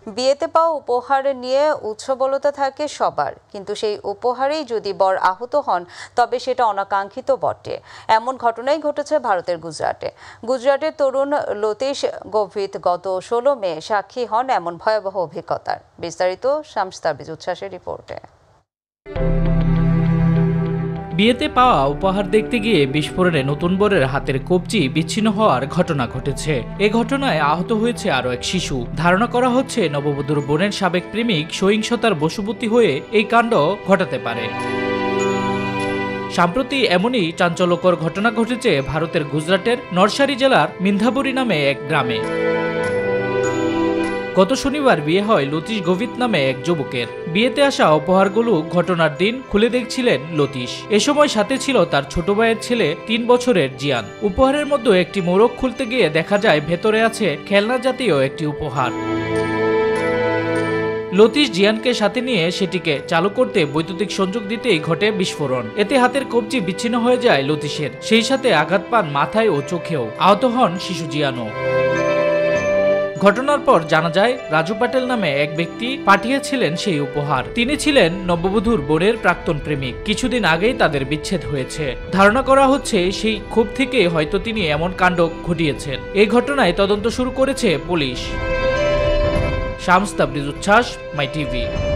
বিয়েতে পাওয়া উপহার নিয়ে উৎসবলতা থাকে সবার, কিন্তু সেই উপহারেই যদি বর আহত হন তবে সেটা অনাকাঙ্ক্ষিত বটে। এমন ঘটনাই ঘটেছে ভারতের গুজরাটে। গুজরাটের তরুণ লতীশ গোভিত গত 16 মে সাক্ষী হন এমন ভয়াবহ অভিজ্ঞতার। বিস্তারিত শামস তাবরিজ উচ্ছ্বাসের রিপোর্টে। বিয়েতে পাওয়া উপহার দেখতে গিয়ে বিস্ফোরণে নতুন বরের হাতের কবজি বিচ্ছিন্ন হওয়ার ঘটনা ঘটেছে। এ ঘটনায় আহত হয়েছে আরও এক শিশু। ধারণা করা হচ্ছে নববধূর বোনের সাবেক প্রেমিক সহিংসতার বশবর্তী হয়ে এই কাণ্ড ঘটাতে পারে। সম্প্রতি এমনই চাঞ্চল্যকর ঘটনা ঘটেছে ভারতের গুজরাটের নরসারি জেলার মিন্ধাবুরি নামে এক গ্রামে। গত শনিবার বিয়ে হয় লতীশ গোভিত নামে এক যুবকের। বিয়েতে আসা উপহারগুলো ঘটনার দিন খুলে দেখছিলেন লতীশ। এ সময় সাথে ছিল তার ছোট ভাইয়ের ছেলে 3 বছরের জিয়ান। উপহারের মধ্যে একটি মোড়ক খুলতে গিয়ে দেখা যায় ভেতরে আছে খেলনা জাতীয় একটি উপহার। লতীশ জিয়ানকে সাথে নিয়ে সেটিকে চালু করতে বৈদ্যুতিক সংযোগ দিতেই ঘটে বিস্ফোরণ। এতে হাতের কবজি বিচ্ছিন্ন হয়ে যায় লতীশের, সেই সাথে আঘাত পান মাথায় ও চোখেও। আহত হন শিশু জিয়ানও। ঘটনার পর জানা যায় রাজু প্যাটেল নামে এক ব্যক্তি পাঠিয়েছিলেন সেই উপহার। তিনি ছিলেন নববধূর বোনের প্রাক্তন প্রেমিক। কিছুদিন আগেই তাদের বিচ্ছেদ হয়েছে। ধারণা করা হচ্ছে সেই ক্ষোভ থেকে হয়তো তিনি এমন কাণ্ড ঘটিয়েছেন। এই ঘটনায় তদন্ত শুরু করেছে পুলিশ। শামস তাবরিজ উচ্ছ্বাস, মাই টিভি।